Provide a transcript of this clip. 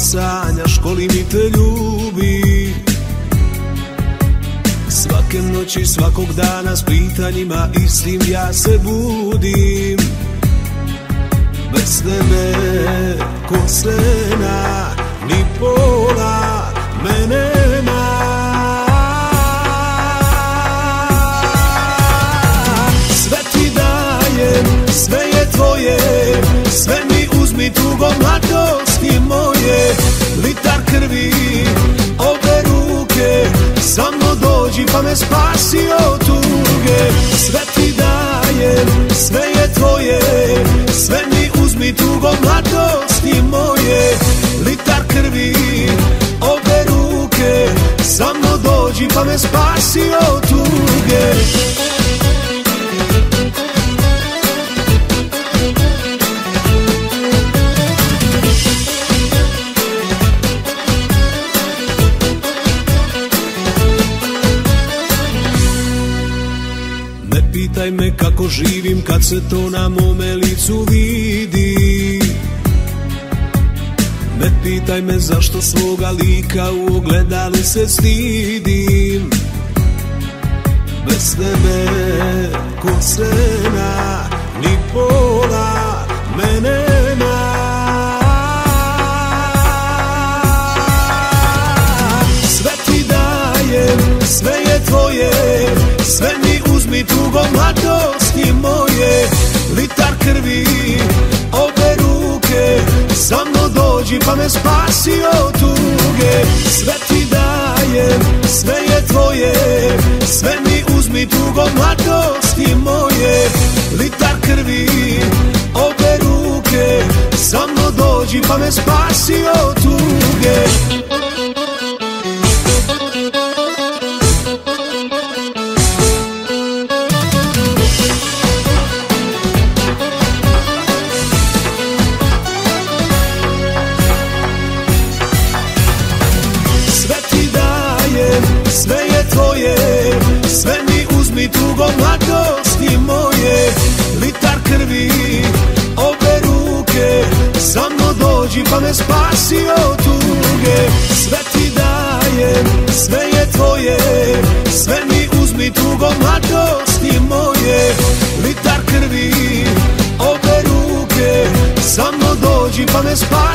sanjaš koliko mi te ljubi. Svake noći, svakog dana s pitanjima istim ja se budim. Bez tebe ko sena, ni pola me nema. Sve ti dajem, sve je tvoje, sve mi uzmi tugo mladosti moje. Litar krvi, obe ruke, samo dođi pa me spasi od tuge. Sve ti dajem, sve je tvoje, sve mi uzmi tugo mladosti moje. Litar krvi, obe ruke, samo dođi pa me spasi od tuge. Ne pitaj me kako živim kad se to na mome licu vidi. Ne pitaj me zašto svoga lika u ogledalu se stidim. Bez tebe ko sena, ni pola me nema. Sve ti dajem, sve je tvoje, sve mi uzmi tugo mladosti moje. Litar krvi, obe ruke, samo dođi pa me spasi od tuge. Sve ti dajem, sve je tvoje, sve mi uzmi tugo mladosti moje. Litar krvi, obe ruke, samo dođi pa me spasi od tuge. Sve je tvoje, sve mi uzmi tugo mladosti moje. Litar krvi, obe ruke, samo dođi pa me spasi od tuge. Sve ti dajem, sve je tvoje, sve mi uzmi tugo mladosti moje. Litar krvi, obe ruke, samo dođi pa me spasi